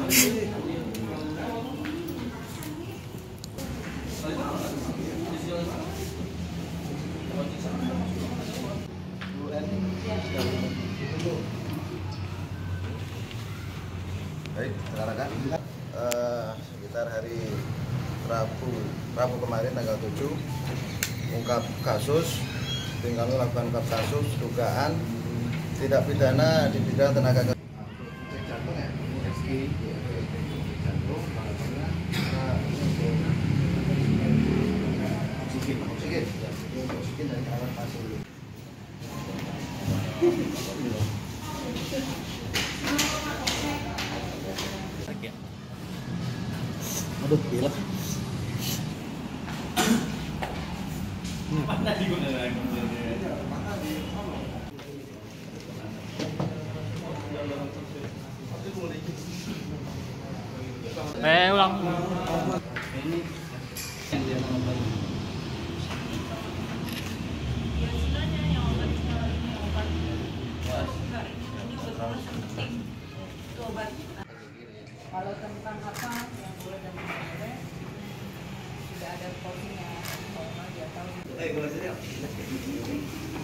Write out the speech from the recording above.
Baik, rekan-rekan, sekitar hari Rabu kemarin tanggal 7 ungkap kasus, kami melakukan ungkap kasus dugaan tindak pidana di bidang tenaga kerja. Oksigen dari alat pasien. Aduh, gila. Ulang. Kalau tentang apa yang boleh dan tidak boleh sudah ada porsinya. Kalau dia tahu.